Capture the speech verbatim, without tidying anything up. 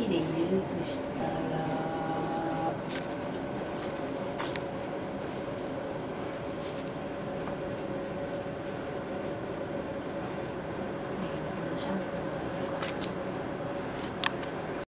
で入れるとしたら、シャンプー